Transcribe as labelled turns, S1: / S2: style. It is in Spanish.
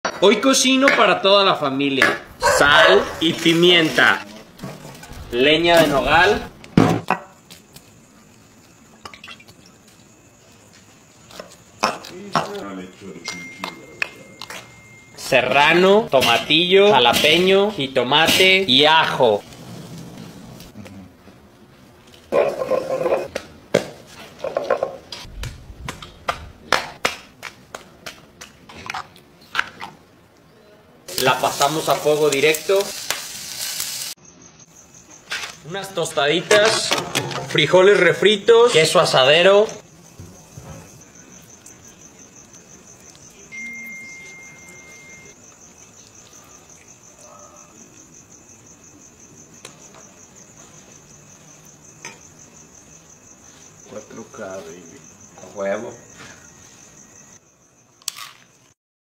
S1: Hoy cocino para toda la familia. Sal y pimienta. Leña de nogal. Serrano, tomatillo, jalapeño, jitomate y ajo. La pasamos a fuego directo. Unas tostaditas, frijoles refritos, queso asadero.
S2: Cuatro K, baby.
S1: A huevo.